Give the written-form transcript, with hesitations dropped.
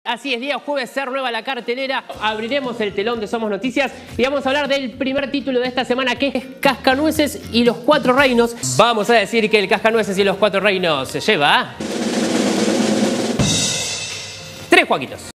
Así es, día jueves se renueva la cartelera, abriremos el telón de Somos Noticias y vamos a hablar del primer título de esta semana, que es Cascanueces y los Cuatro Reinos. Vamos a decir que el Cascanueces y los Cuatro Reinos se lleva 3 Joaquitos.